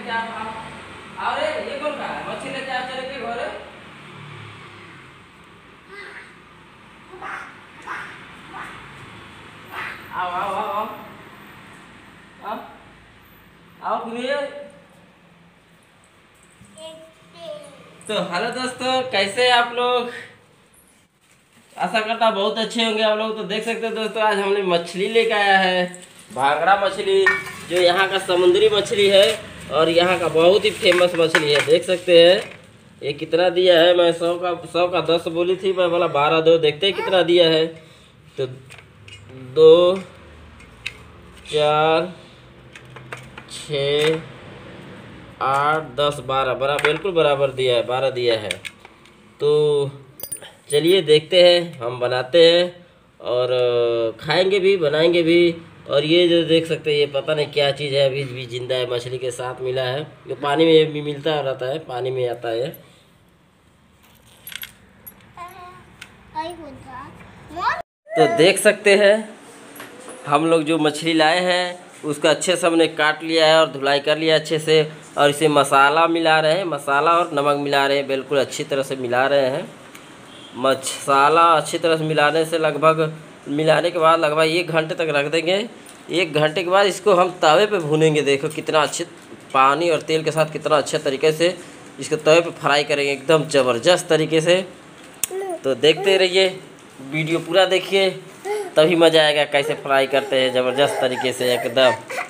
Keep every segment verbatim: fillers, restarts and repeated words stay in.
लेके आप आओ आओ रे, ये कौन का है? मच्छी लेके आप चले के घर। आओ आओ आओ आओ आओ आओ सुनिए। तो हेलो दोस्तों, कैसे हैं आप लोग? आशा करता बहुत अच्छे होंगे आप लोग। तो देख सकते हो दोस्तों, आज हमने मछली लेके आया है, भांगड़ा मछली, जो यहाँ का समुद्री मछली है और यहाँ का बहुत ही फेमस मछली है। देख सकते हैं ये कितना दिया है। मैं सौ का सौ का दस बोली थी, मैं बोला बारह दो। देखते हैं कितना दिया है। तो दो चार छ आठ दस बारह, बरा बिल्कुल बराबर दिया है, बारह दिया है। तो चलिए देखते हैं, हम बनाते हैं और खाएंगे भी, बनाएंगे भी। और ये जो देख सकते हैं, ये पता नहीं क्या चीज़ है, अभी भी जिंदा है, मछली के साथ मिला है। ये पानी में भी मिलता रहता है, पानी में आता है। तो देख सकते हैं हम लोग जो मछली लाए हैं उसका अच्छे से हमने काट लिया है और धुलाई कर लिया अच्छे से। और इसे मसाला मिला रहे हैं, मसाला और नमक मिला रहे हैं, बिल्कुल अच्छी तरह से मिला रहे हैं। मसाला अच्छी तरह से मिलाने से लगभग मिलाने के बाद लगभग एक घंटे तक रख देंगे। एक घंटे के बाद इसको हम तवे पे भूनेंगे। देखो कितना अच्छे पानी और तेल के साथ कितना अच्छे तरीके से इसको तवे पे फ्राई करेंगे, एकदम ज़बरदस्त तरीके से। तो देखते रहिए, वीडियो पूरा देखिए, तभी मज़ा आएगा कैसे फ्राई करते हैं ज़बरदस्त तरीके से एकदम।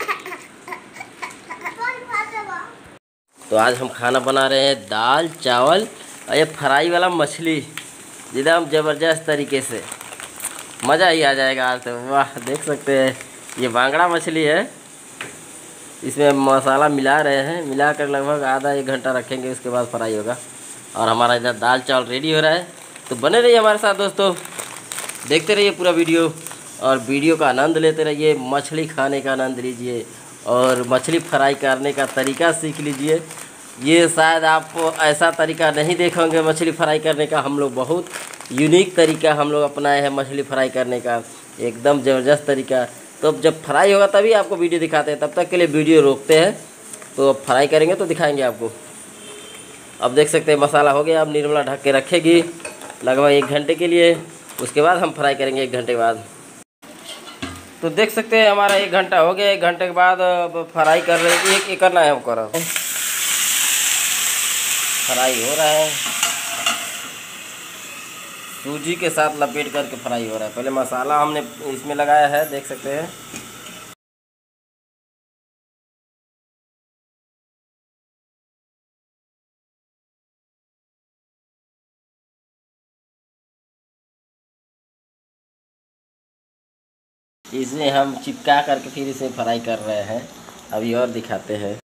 तो आज हम खाना बना रहे हैं दाल चावल और ये फ्राई वाला मछली, एकदम ज़बरदस्त तरीके से। मज़ा ही आ जाएगा आज तो। वाह, देख सकते हैं ये भांगड़ा मछली है। इसमें मसाला मिला रहे हैं, मिलाकर लगभग आधा एक घंटा रखेंगे, उसके बाद फ्राई होगा। और हमारा इधर दाल चावल रेडी हो रहा है। तो बने रहिए हमारे साथ दोस्तों, देखते रहिए पूरा वीडियो और वीडियो का आनंद लेते रहिए। मछली खाने का आनंद लीजिए और मछली फ्राई करने का तरीका सीख लीजिए। ये शायद आप ऐसा तरीका नहीं देखेंगे मछली फ्राई करने का। हम लोग बहुत यूनिक तरीका हम लोग अपनाए हैं मछली फ्राई करने का, एकदम ज़बरदस्त तरीका। तो अब जब फ्राई होगा तभी आपको वीडियो दिखाते हैं, तब तक के लिए वीडियो रोकते हैं। तो अब फ्राई करेंगे तो दिखाएंगे आपको। अब देख सकते हैं मसाला हो गया। अब निर्मला ढक के रखेगी लगभग एक घंटे के लिए, उसके बाद हम फ्राई करेंगे एक घंटे बाद। तो देख सकते हैं हमारा एक घंटा हो गया। एक घंटे के बाद अब फ्राई कर रहे हैं। एक एक करना है हमको, फ्राई हो रहा है, सूजी के साथ लपेट करके फ्राई हो रहा है। पहले मसाला हमने इसमें लगाया है, देख सकते हैं। इसे हम चिपका करके फिर इसे फ्राई कर रहे हैं। अभी और दिखाते हैं।